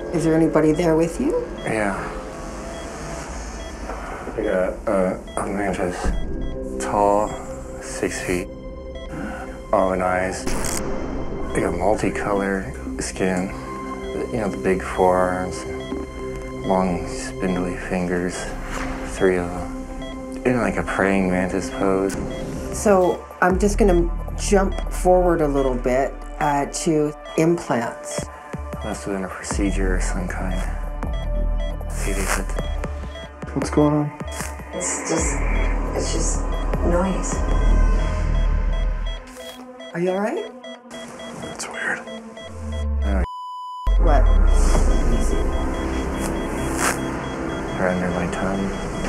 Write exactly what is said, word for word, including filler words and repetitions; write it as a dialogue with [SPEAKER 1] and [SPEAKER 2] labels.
[SPEAKER 1] Is there anybody there with you?
[SPEAKER 2] Yeah. I got uh, a man just tall, six feet, almond eyes. They got multicolored skin, you know, the big forearms, long spindly fingers, three of them, in like a praying mantis pose.
[SPEAKER 1] So I'm just gonna jump forward a little bit uh, to implants.
[SPEAKER 2] Must have been a procedure of some kind. See, they put the...
[SPEAKER 3] What's going on?
[SPEAKER 4] It's just, it's just noise.
[SPEAKER 1] Are you all right?
[SPEAKER 3] That's weird.
[SPEAKER 2] Oh,
[SPEAKER 1] What?
[SPEAKER 2] right under my tongue.